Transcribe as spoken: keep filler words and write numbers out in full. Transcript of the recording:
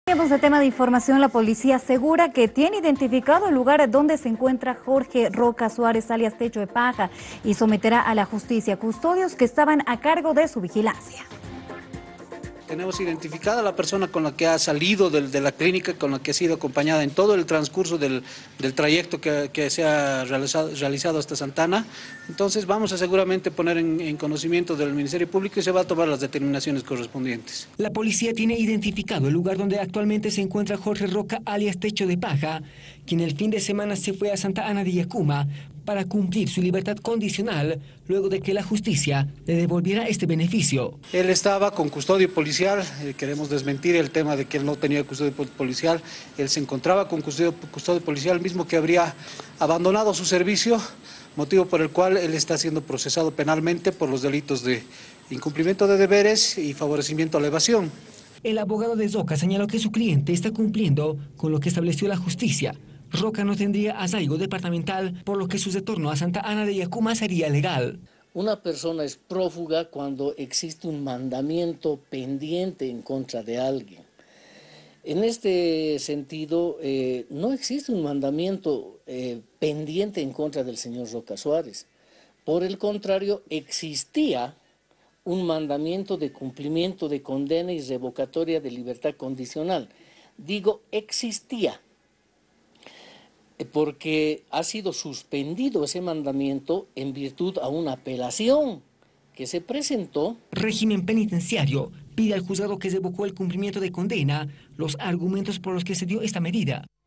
Cambiamos de tema de información. La policía asegura que tiene identificado el lugar donde se encuentra Jorge Roca Suárez, alias Techo de Paja, y someterá a la justicia custodios que estaban a cargo de su vigilancia. Tenemos identificada a la persona con la que ha salido del, de la clínica, con la que ha sido acompañada en todo el transcurso del, del trayecto que, que se ha realizado, realizado hasta Santana. Entonces vamos a seguramente poner en, en conocimiento del Ministerio Público y se va a tomar las determinaciones correspondientes. La policía tiene identificado el lugar donde actualmente se encuentra Jorge Roca, alias Techo de Paja, quien el fin de semana se fue a Santa Ana de Yacuma para cumplir su libertad condicional luego de que la justicia le devolviera este beneficio. Él estaba con custodio policial, eh, queremos desmentir el tema de que él no tenía custodio policial. Él se encontraba con custodio, custodio policial, mismo que habría abandonado su servicio, motivo por el cual él está siendo procesado penalmente por los delitos de incumplimiento de deberes y favorecimiento a la evasión. El abogado de Roca señaló que su cliente está cumpliendo con lo que estableció la justicia. Roca no tendría arraigo departamental, por lo que su retorno a Santa Ana de Yacuma sería legal. Una persona es prófuga cuando existe un mandamiento pendiente en contra de alguien. En este sentido, eh, no existe un mandamiento eh, pendiente en contra del señor Roca Suárez. Por el contrario, existía un mandamiento de cumplimiento de condena y revocatoria de libertad condicional. Digo, existía, porque ha sido suspendido ese mandamiento en virtud a una apelación que se presentó. Régimen penitenciario pide al juzgado que revocó el cumplimiento de condena los argumentos por los que se dio esta medida.